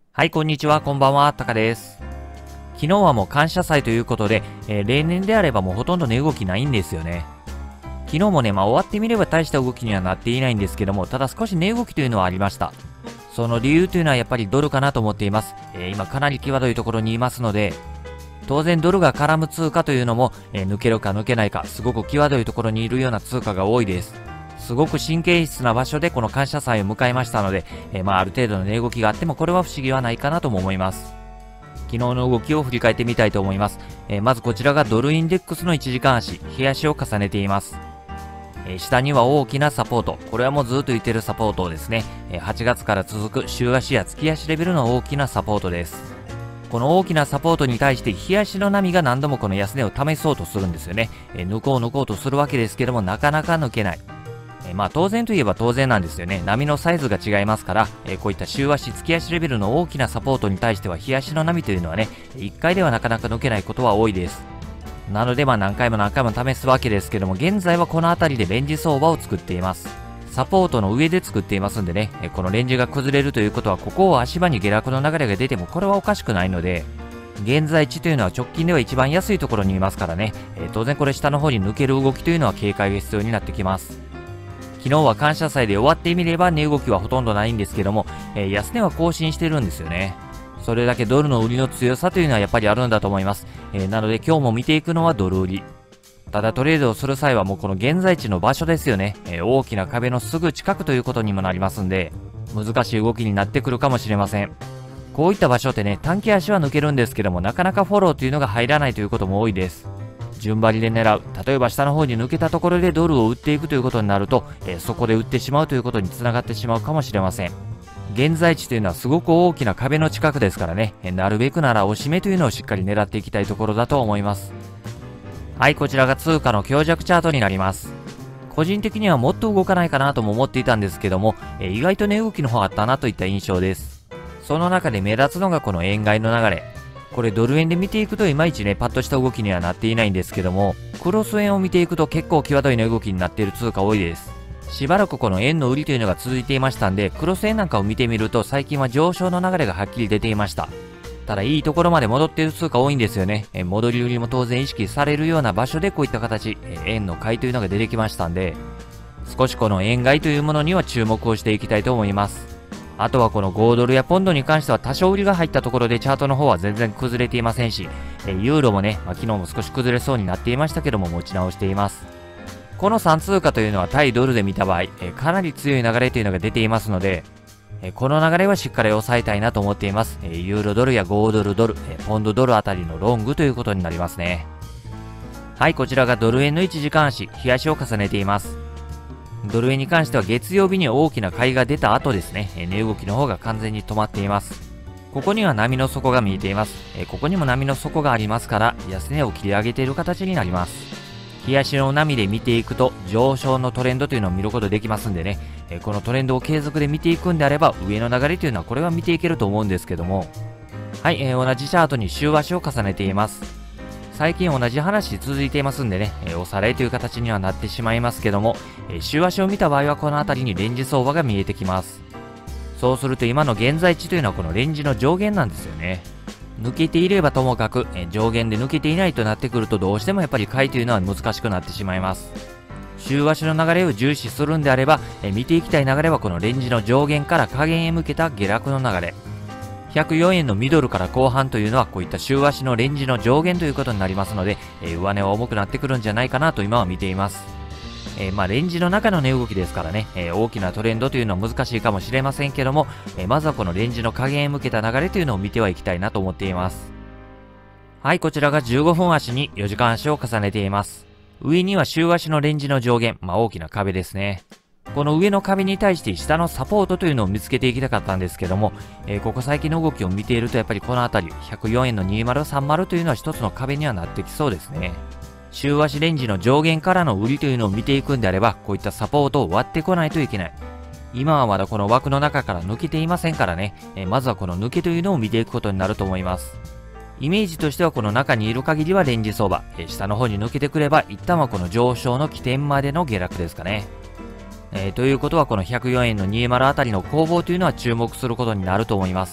はい、こんにちは、こんばんは、タカです。昨日はもう感謝祭ということで、例年であればもうほとんど値動きないんですよね。昨日もね、終わってみれば大した動きにはなっていないんですけども、ただ少し値動きというのはありました。その理由というのはやっぱりドルかなと思っています。今かなり際どいところにいますので、当然ドルが絡む通貨というのも、抜けるか抜けないか、すごく際どいところにいるような通貨が多いです。すごく神経質な場所でこの感謝祭を迎えましたので、ある程度の値動きがあってもこれは不思議はないかなとも思います。昨日の動きを振り返ってみたいと思います。まずこちらがドルインデックスの1時間足、日足を重ねています。下には大きなサポート。これはもうずっと言ってるサポートですね。8月から続く週足や月足レベルの大きなサポートです。この大きなサポートに対して日足の波が何度もこの安値を試そうとするんですよね。抜こうとするわけですけどもなかなか抜けない。当然といえば当然なんですよね。波のサイズが違いますから、こういった週足、月足レベルの大きなサポートに対しては日足の波というのはね、1回ではなかなか抜けないことは多いです。なので何回も試すわけですけども、現在はこの辺りでレンジ相場を作っています。サポートの上で作っていますんでね、このレンジが崩れるということは、ここを足場に下落の流れが出てもこれはおかしくないので、現在地というのは直近では一番安いところにいますからね、当然これ下の方に抜ける動きというのは警戒が必要になってきます。昨日は感謝祭で終わってみれば値動きはほとんどないんですけども、安値は更新してるんですよね。それだけドルの売りの強さというのはやっぱりあるんだと思います。なので今日も見ていくのはドル売り。ただトレードをする際はもうこの現在地の場所ですよね。大きな壁のすぐ近くということにもなりますんで、難しい動きになってくるかもしれません。こういった場所ってね、短期足は抜けるんですけども、なかなかフォローというのが入らないということも多いです。順張りで狙う。例えば下の方に抜けたところでドルを売っていくということになると、そこで売ってしまうということにつながってしまうかもしれません。現在地というのはすごく大きな壁の近くですからね、なるべくなら押し目というのをしっかり狙っていきたいところだと思います。はい、こちらが通貨の強弱チャートになります。個人的にはもっと動かないかなとも思っていたんですけども、意外と値動きの方あったなといった印象です。その中で目立つのがこの円買いの流れ。これドル円で見ていくといまいちね、パッとした動きにはなっていないんですけども、クロス円を見ていくと結構際どい値動きになっている通貨多いです。しばらくこの円の売りというのが続いていましたんで、クロス円なんかを見てみると最近は上昇の流れがはっきり出ていました。ただいいところまで戻っている通貨多いんですよね。戻り売りも当然意識されるような場所でこういった形、円の買いというのが出てきましたんで、少しこの円買いというものには注目をしていきたいと思います。あとはこの5ドルやポンドに関しては多少売りが入ったところでチャートの方は全然崩れていませんし、ユーロもね、昨日も少し崩れそうになっていましたけども持ち直しています。この3通貨というのは対ドルで見た場合、かなり強い流れというのが出ていますので、この流れはしっかり抑えたいなと思っています。ユーロドルや5ドルドル、ポンドドルあたりのロングということになりますね。はい、こちらがドル円の1時間足、日足を重ねています。ドル円に関しては月曜日に大きな買いが出た後ですね、値動きの方が完全に止まっています。ここには波の底が見えています。ここにも波の底がありますから、安値を切り上げている形になります。日足の波で見ていくと、上昇のトレンドというのを見ることできますんでね、このトレンドを継続で見ていくんであれば、上の流れというのはこれは見ていけると思うんですけども、はい、同じチャートに週足を重ねています。最近同じ話続いていますんでね、おさらいという形にはなってしまいますけども、週足を見た場合はこの辺りにレンジ相場が見えてきます。そうすると今の現在地というのはこのレンジの上限なんですよね。抜けていればともかく、上限で抜けていないとなってくるとどうしてもやっぱり買いというのは難しくなってしまいます。週足の流れを重視するんであれば、見ていきたい流れはこのレンジの上限から下限へ向けた下落の流れ。104円のミドルから後半というのはこういった週足のレンジの上限ということになりますので、上値は重くなってくるんじゃないかなと今は見ています。レンジの中の値動きですからね、大きなトレンドというのは難しいかもしれませんけども、まずはこのレンジの下限へ向けた流れというのを見てはいきたいなと思っています。はい、こちらが15分足に4時間足を重ねています。上には週足のレンジの上限、大きな壁ですね。この上の壁に対して下のサポートというのを見つけていきたかったんですけども、ここ最近の動きを見ているとやっぱりこの辺り、104円の2030というのは一つの壁にはなってきそうですね。週足レンジの上限からの売りというのを見ていくんであれば、こういったサポートを割ってこないといけない。今はまだこの枠の中から抜けていませんからね、まずはこの抜けというのを見ていくことになると思います。イメージとしてはこの中にいる限りはレンジ相場、下の方に抜けてくれば一旦はこの上昇の起点までの下落ですかね。ということはこの104円の20あたりの攻防というのは注目することになると思います。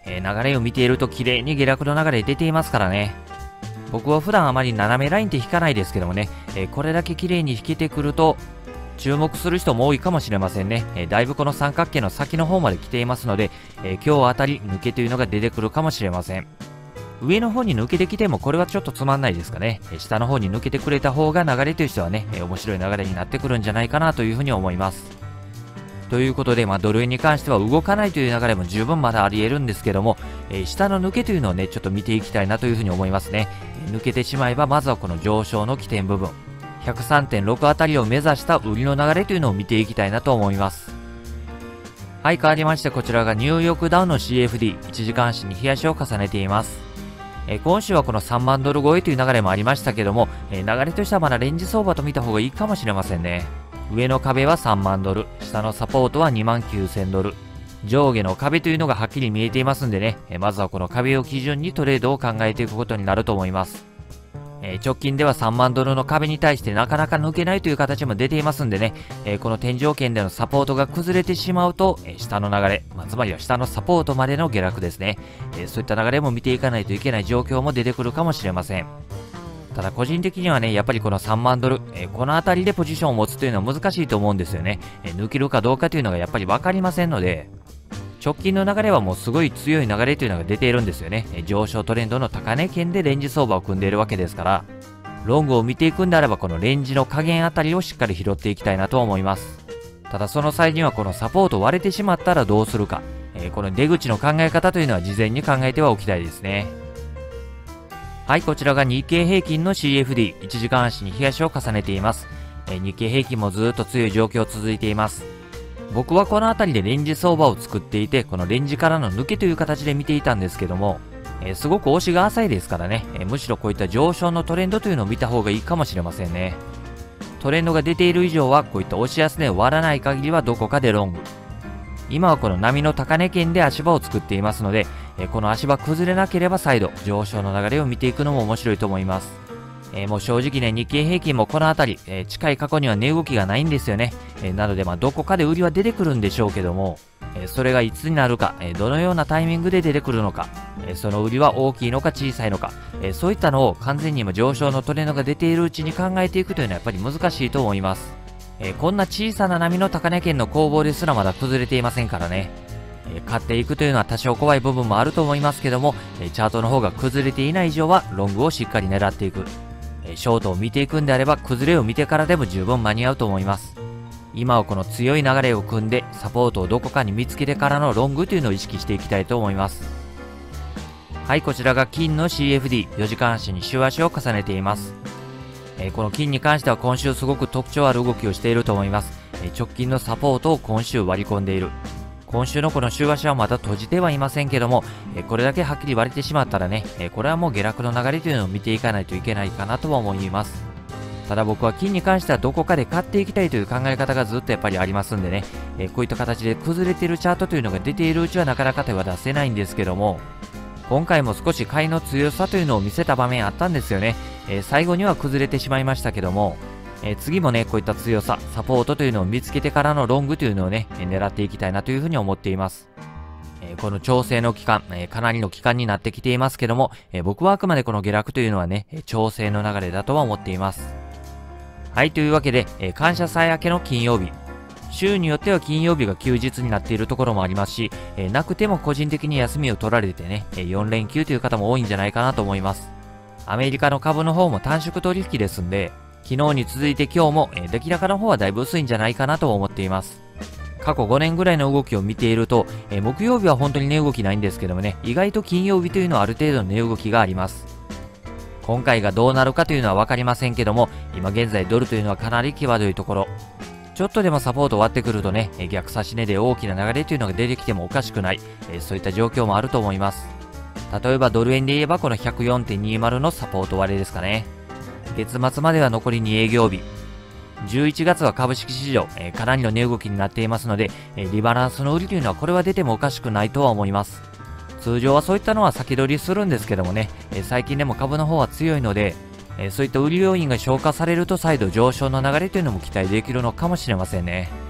流れを見ていると綺麗に下落の流れ出ていますからね。僕は普段あまり斜めラインって引かないですけどもね、これだけ綺麗に引けてくると、注目する人も多いかもしれませんね。だいぶこの三角形の先の方まで来ていますので、今日あたり抜けというのが出てくるかもしれません。上の方に抜けてきてもこれはちょっとつまんないですかね。下の方に抜けてくれた方が流れとしてはね、面白い流れになってくるんじゃないかなというふうに思います。ということで、ドル円に関しては動かないという流れも十分まだあり得るんですけども、下の抜けというのをね、ちょっと見ていきたいなというふうに思いますね。抜けてしまえば、まずはこの上昇の起点部分、103.6 あたりを目指した売りの流れというのを見ていきたいなと思います。はい、変わりまして、こちらがニューヨークダウの CFD、1時間足に冷やしを重ねています。今週はこの3万ドル超えという流れもありましたけども、流れとしてはまだレンジ相場と見た方がいいかもしれませんね。上の壁は3万ドル、下のサポートは2万9000ドル。上下の壁というのがはっきり見えていますんでね、まずはこの壁を基準にトレードを考えていくことになると思います。直近では3万ドルの壁に対してなかなか抜けないという形も出ていますんでね、この天井圏でのサポートが崩れてしまうと、下の流れ、つまりは下のサポートまでの下落ですね、そういった流れも見ていかないといけない状況も出てくるかもしれません。ただ個人的にはね、やっぱりこの3万ドル、この辺りでポジションを持つというのは難しいと思うんですよね。抜けるかどうかというのがやっぱり分かりませんので、直近の流れはもうすごい強い流れというのが出ているんですよね。上昇トレンドの高値圏でレンジ相場を組んでいるわけですから、ロングを見ていくんであればこのレンジの加減あたりをしっかり拾っていきたいなと思います。ただその際にはこのサポート割れてしまったらどうするか、この出口の考え方というのは事前に考えてはおきたいですね。はい、こちらが日経平均の CFD、1時間足に冷やしを重ねています。日経平均もずっと強い状況続いています。僕はこの辺りでレンジ相場を作っていて、このレンジからの抜けという形で見ていたんですけども、すごく押しが浅いですからね、むしろこういった上昇のトレンドというのを見た方がいいかもしれませんね。トレンドが出ている以上は、こういった押し安値を割らない限りはどこかでロング。今はこの波の高値圏で足場を作っていますので、この足場崩れなければ再度上昇の流れを見ていくのも面白いと思います。もう正直ね、日経平均もこの辺り、近い過去には値動きがないんですよね。なのでどこかで売りは出てくるんでしょうけども、それがいつになるか、どのようなタイミングで出てくるのか、その売りは大きいのか小さいのか、そういったのを完全に今上昇のトレンドが出ているうちに考えていくというのはやっぱり難しいと思います。こんな小さな波の高値圏の攻防ですらまだ崩れていませんからね。買っていくというのは多少怖い部分もあると思いますけども、チャートの方が崩れていない以上はロングをしっかり狙っていく。ショートを見ていくんであれば崩れを見てからでも十分間に合うと思います。今はこの強い流れを組んでサポートをどこかに見つけてからのロングというのを意識していきたいと思います。はい、こちらが金の CFD、4時間足に週足を重ねています。この金に関しては今週すごく特徴ある動きをしていると思います。直近のサポートを今週割り込んでいる。今週のこの週足はまだ閉じてはいませんけども、これだけはっきり割れてしまったらね、これはもう下落の流れというのを見ていかないといけないかなとは思います。ただ僕は金に関してはどこかで買っていきたいという考え方がずっとやっぱりありますんでね、こういった形で崩れているチャートというのが出ているうちはなかなか手は出せないんですけども、今回も少し買いの強さというのを見せた場面あったんですよね。最後には崩れてしまいましたけども、次もね、こういった強さ、サポートというのを見つけてからのロングというのをね、狙っていきたいなというふうに思っています。この調整の期間、かなりの期間になってきていますけども、僕はあくまでこの下落というのはね、調整の流れだとは思っています。はい、というわけで、感謝祭明けの金曜日。週によっては金曜日が休日になっているところもありますし、なくても個人的に休みを取られてね、4連休という方も多いんじゃないかなと思います。アメリカの株の方も短縮取引ですんで、昨日に続いて今日も、出来高の方はだいぶ薄いんじゃないかなと思っています。過去5年ぐらいの動きを見ていると、木曜日は本当に値動きないんですけどもね、意外と金曜日というのはある程度の値動きがあります。今回がどうなるかというのはわかりませんけども、今現在ドルというのはかなり際どいところ。ちょっとでもサポート割ってくるとね、逆差し値で大きな流れというのが出てきてもおかしくない、そういった状況もあると思います。例えばドル円で言えばこの 104.20 のサポート割れですかね。月末までは残り2営業日。11月は株式市場、かなりの値動きになっていますので、リバランスの売りというのはこれは出てもおかしくないとは思います。通常はそういったのは先取りするんですけどもね、最近でも株の方は強いので、そういった売り要因が消化されると再度上昇の流れというのも期待できるのかもしれませんね。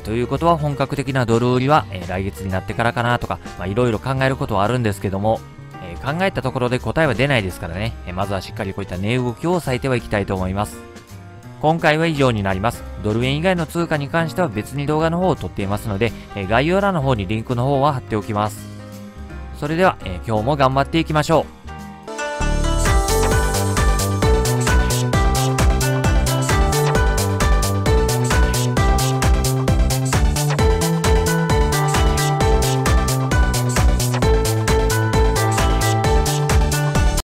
ということは本格的なドル売りは、来月になってからかなとか、いろいろ考えることはあるんですけども、考えたところで答えは出ないですからね、まずはしっかりこういった値動きを抑えてはいきたいと思います。今回は以上になります。ドル円以外の通貨に関しては別に動画の方を撮っていますので、概要欄の方にリンクの方は貼っておきます。それでは、今日も頑張っていきましょう。